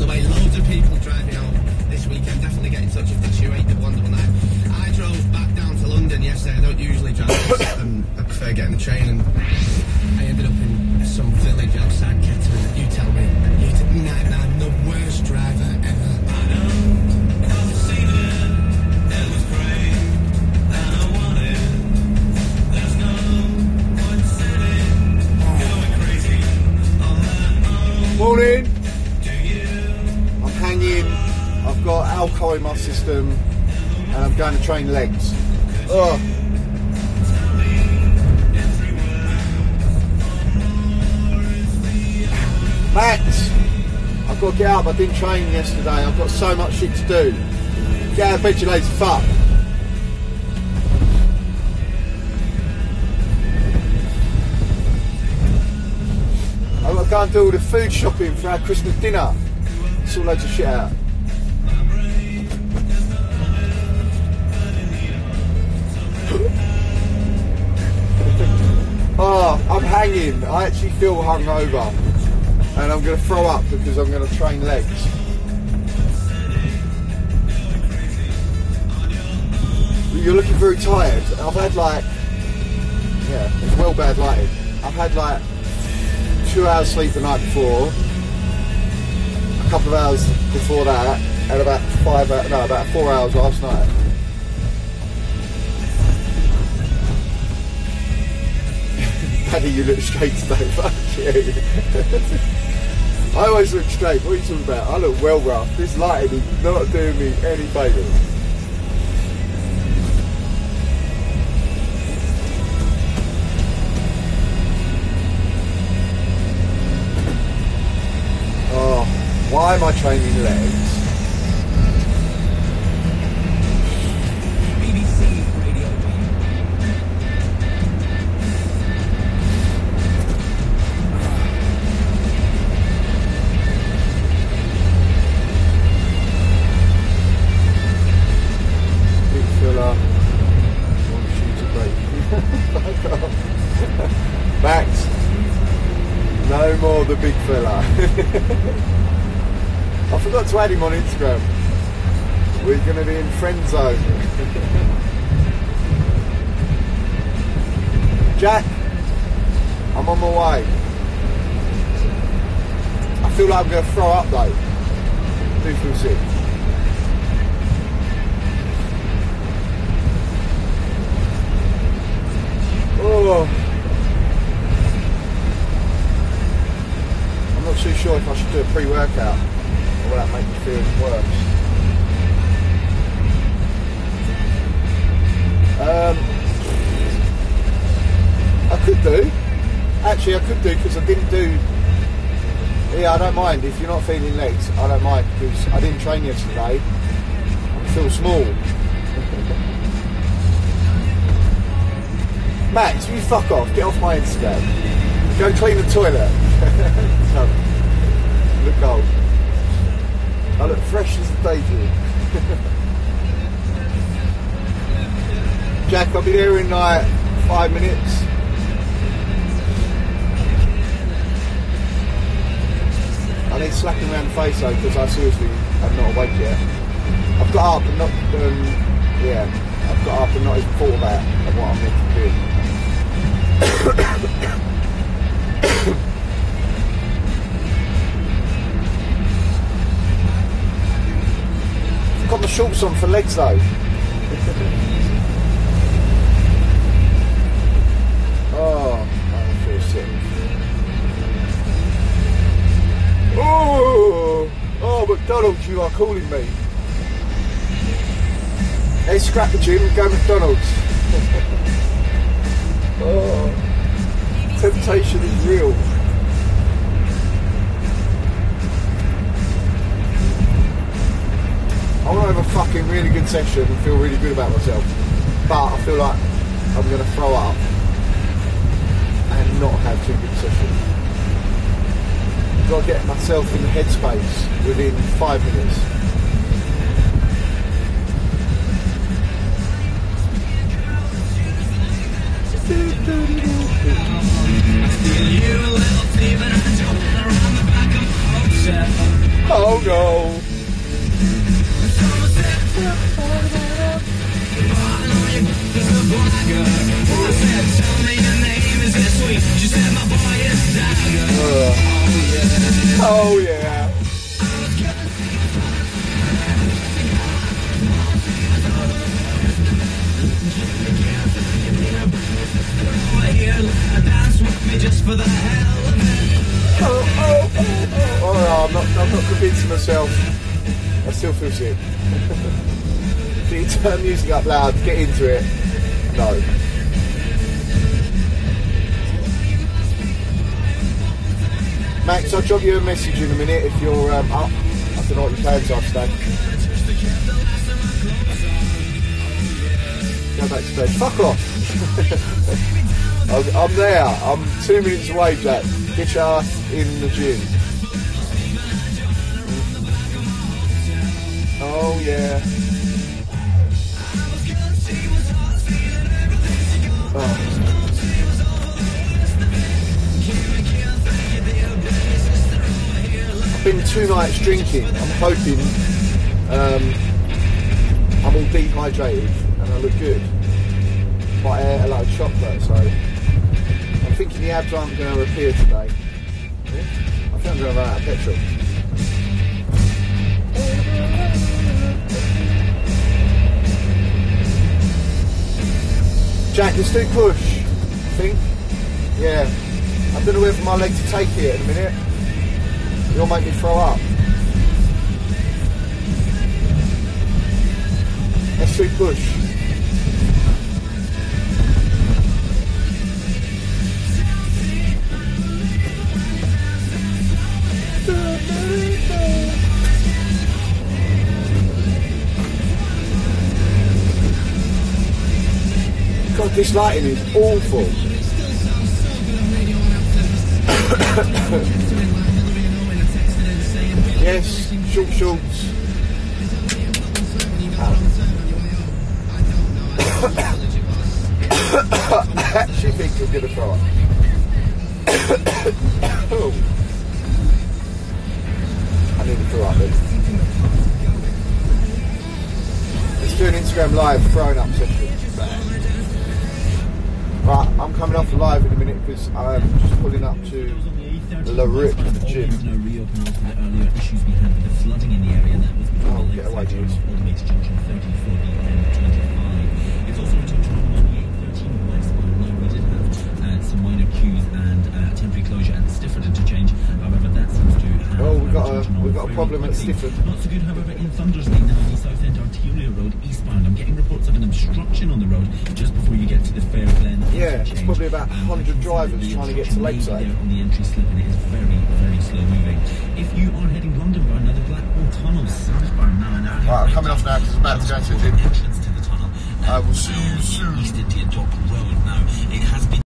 the way. Loads of people driving out this weekend. Definitely get in touch if it's you, 81119. I drove back down to London yesterday. I don't usually drive, I prefer getting the train, and I ended up in some village outside Kettering. You tell me, I'm the worst driver ever. I know, I've seen it, it was great, and I want it. There's no point sitting, going crazy on that own. Morning. I'm hanging, I've got alcohol in my system, and I'm going to train legs. Ugh. Max, I've got to get up. I didn't train yesterday. I've got so much shit to do. Get out of bed, you lazy fuck. I've got to go and do all the food shopping for our Christmas dinner. Sort loads of shit out. Oh, I'm hanging. I actually feel hungover. And I'm going to throw up because I'm going to train legs. You're looking very tired. I've had like, yeah, it's well bad lighting. I've had like 2 hours sleep the night before, a couple of hours before that, and about 4 hours last night. Paddy, you look straight today, fuck you. I always look straight, what are you talking about? I look well rough. This lighting is not doing me any favours. Oh, why am I training legs? Max, no more the big fella. I forgot to add him on Instagram. We're going to be in friend zone. Jack, I'm on my way. I feel like I'm going to throw up though. I do feel sick. Oh. I'm not too sure if I should do a pre-workout or will that make me feel worse. I could do. Actually, I could do because I didn't do. Yeah, I don't mind if you're not feeling legs. I don't mind because I didn't train yesterday. I feel small. Max, you fuck off. Get off my Instagram. Go clean the toilet. Look old. I look fresh as a daisy. Jack, I'll be there in like 5 minutes. I need slapping around the face though because I seriously am not awake yet. I've got up and not, I've got up and not even thought about what I'm meant to do. I've got my shorts on for legs though. Oh, I feel sick. Oh, McDonald's, you are calling me. Hey, scrap the gym, go McDonald's. Oh, temptation is real. I want to have a fucking really good session and feel really good about myself, but I feel like I'm going to throw up and not have too good a session. I've got to get myself in the headspace within 5 minutes. Oh no. Oh yeah. Oh, I'm not convincing myself. I still feel sick. If you turn music up loud, get into it. No. Max, I'll drop you a message in a minute if you're up. I don't know what your plans are today. Go back to bed. Fuck off. I'm there. I'm 2 minutes away, Jack. Get your ass in the gym. Oh yeah. Oh. I've been 2 nights drinking. I'm hoping I'm all dehydrated and I look good. But I ate a lot of chocolate, so I'm thinking the abs aren't going to appear today. I think I'm going to run out of petrol. Jack, let's do push, I think. Yeah. I don't know whether my legs will take it in a minute. You'll make me throw up. Let's do push. God, this lighting is awful. Yes, short shorts. I actually think we're going to throw up. I need to throw up then. Let's do an Instagram live throwing up session. Right, I'm coming off live in a minute because I'm just pulling up to La Rip Gym. Oh, get away, dude. It's also a total of 13 westbound. Now we did have some minor queues and temporary closure at Stifford interchange. However, that seems to have we've got a problem at Stifford. Not so good, however, in Thundersley now on the South End Arterial Road eastbound. I'm getting reports of an obstruction on the road just before you get to the Fair Glen. Yeah, it's probably about 100 drivers trying to get to Lakeside. On the entry slip, and it is very, very slow moving. If you are heading London-bound, now the Blackwall Tunnel southbound now. Right, I'm coming off now because it's about to go to the gym. Entrance to the tunnel. I will see you soon. East India Dock Road now. It has been